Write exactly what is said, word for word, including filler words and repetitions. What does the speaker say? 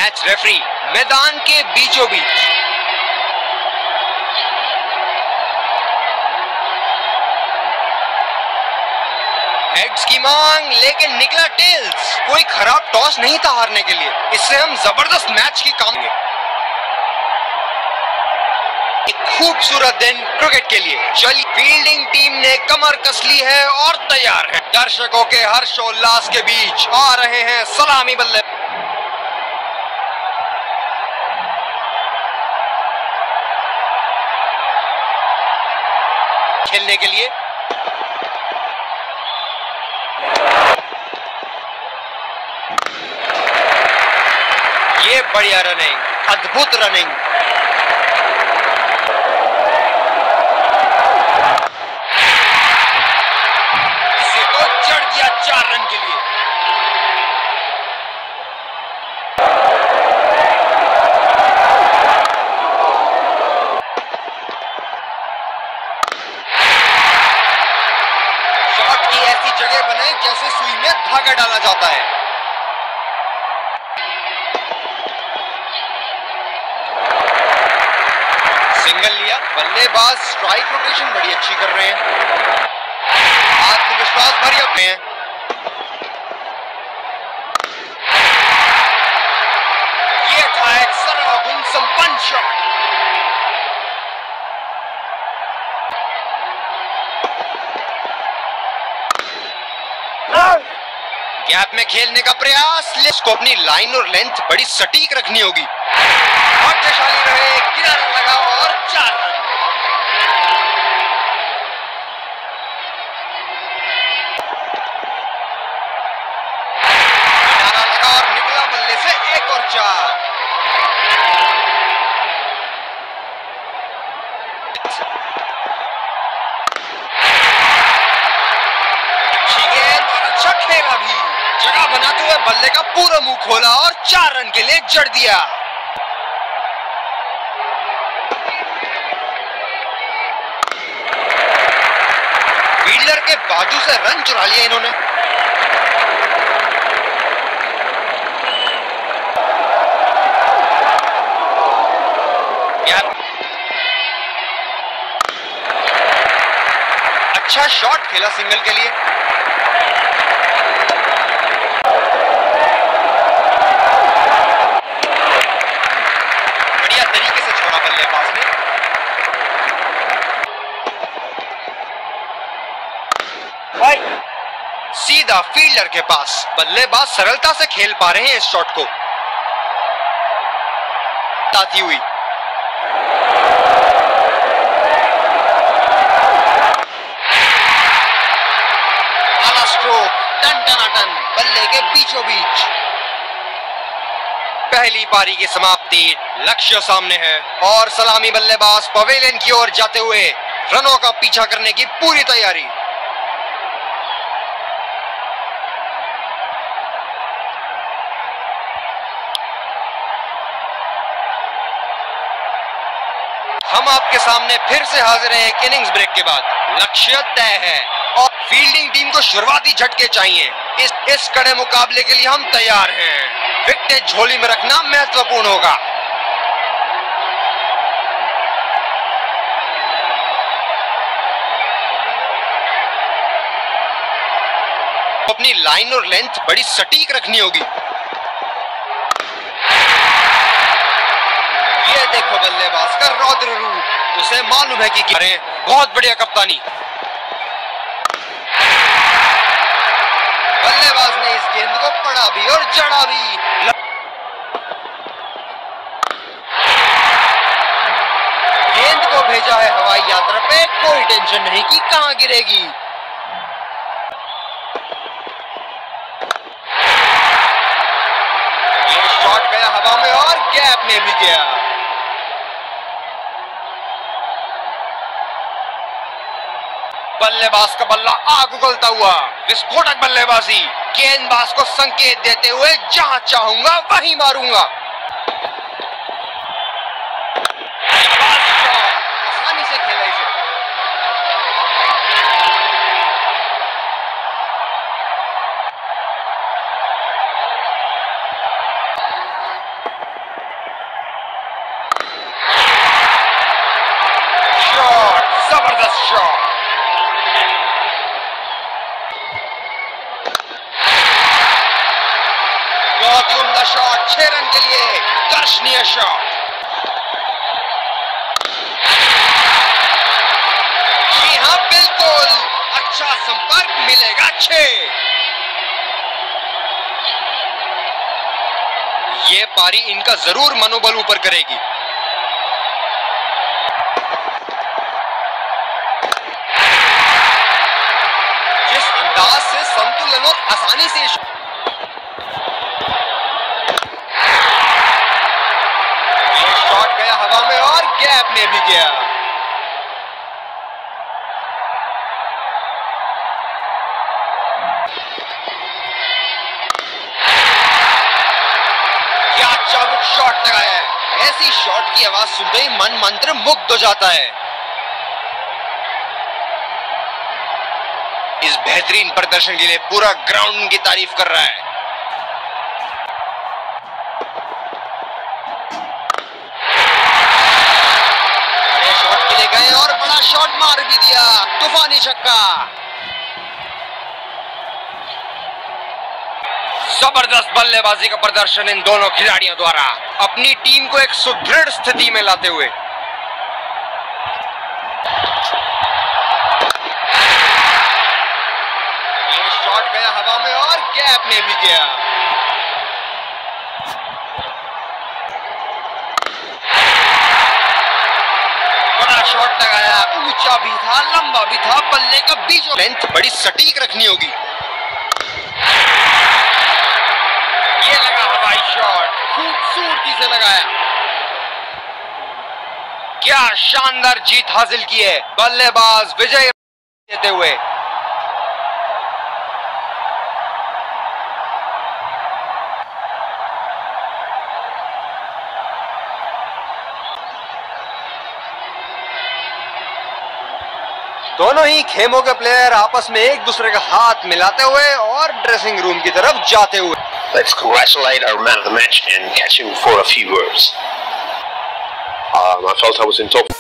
Match referee मैदान के बीचों बीच। हेड्स की मांग, लेकिन निकला टेल्स। कोई खराब टॉस नहीं था हारने के लिए। इससे हम जबरदस्त मैच की काम। एक खूबसूरत दिन क्रिकेट के लिए। चलिए, फील्डिंग टीम ने कमर कस ली है और तैयार है। दर्शकों के हर्षोल्लास के बीच आ रहे हैं सलामी बल्ले खेलने के लिए। ये बढ़िया रनिंग, अद्भुत रनिंग। इसे तो जड़ दिया चार रन के लिए। शॉट की ऐसी जगह बनाए जैसे सुई में धागा डाला जाता है। सिंगल लिया। बल्लेबाज स्ट्राइक रोटेशन बड़ी अच्छी कर रहे हैं। आत्मविश्वास भरी अपने हैं। ये था एक सरल गुण संपन्न शॉट। गैप में खेलने का प्रयास। इसको अपनी लाइन और लेंथ बड़ी सटीक रखनी होगी। भाग्यशाली रहे, किनारा लगा और चार रन। किनारा लगा और निकला बल्ले से एक और चार। अच्छी गेंद और अच्छा खेला भी। जगह बनाते हुए बल्ले का पूरा मुंह खोला और चार रन के लिए जड़ दिया। फील्डर के बाजू से रन चुरा लिया इन्होंने। अच्छा शॉट खेला सिंगल के लिए। बढ़िया तरीके से छोड़ा बल्लेबाज ने। सीधा फील्डर के पास। बल्लेबाज सरलता से खेल पा रहे हैं इस शॉट को। ताती हुई आला स्ट्रोक, टन टना टन, बल्ले के बीचों बीच। पहली पारी की समाप्ति, लक्ष्य सामने है और सलामी बल्लेबाज पवेलियन की ओर जाते हुए रनों का पीछा करने की पूरी तैयारी। हम आपके सामने फिर से हाजिर हैं एक इनिंग्स ब्रेक के बाद। लक्ष्य तय है और फील्डिंग टीम को शुरुआती झटके चाहिए। इस इस कड़े मुकाबले के लिए हम तैयार हैं। विकेट झोली में रखना महत्वपूर्ण होगा। अपनी लाइन और लेंथ बड़ी सटीक रखनी होगी। ये देखो बल्लेबाज का रौद्र रूप। उसे मालूम है कि गिरे। बहुत बढ़िया कप्तानी। बल्लेबाज ने इस गेंद को पड़ा भी और जड़ा भी। गेंद को भेजा है हवाई यात्रा पे। कोई टेंशन नहीं कि कहां गिरेगी। ये शॉट गया हवा में और गैप में भी गया। बल्लेबाज का बल्ला आग उगलता हुआ। विस्फोटक बल्लेबाजी। गेंदबाज को संकेत देते हुए जहां चाहूंगा वहीं मारूंगा। आसानी से खेला इसे। के लिए दर्शनीय शॉट। जी हाँ बिल्कुल, अच्छा संपर्क मिलेगा छह। ये पारी इनका जरूर मनोबल ऊपर करेगी। जिस अंदाज से संतुलन और आसानी से ये शॉट गया हवा में और गैप में भी गया। क्या चाबुक शॉट लगाया है। ऐसी शॉट की आवाज सुनते ही मन मंत्र मुग्ध हो जाता है। इस बेहतरीन प्रदर्शन के लिए पूरा ग्राउंड इनकी तारीफ कर रहा है। बड़े शॉट के लिए गए और बड़ा शॉट मार भी दिया। तूफानी छक्का। जबरदस्त बल्लेबाजी का प्रदर्शन इन दोनों खिलाड़ियों द्वारा अपनी टीम को एक सुदृढ़ स्थिति में लाते हुए। ये शॉट गया हवा में और गैप में भी गया। बड़ा शॉट लगाया, ऊंचा भी था, लंबा भी था, बल्ले का बीचों लेंथ बड़ी सटीक रखनी होगी। ये लगा हवाई शॉट, खूबसूरती से लगाया। क्या शानदार जीत हासिल की है बल्लेबाज विजय देते हुए। दोनों ही खेमों के प्लेयर आपस में एक दूसरे का हाथ मिलाते हुए और ड्रेसिंग रूम की तरफ जाते हुए। Let's congratulate our man of the match and catch him for a few words. Um, I felt I was in top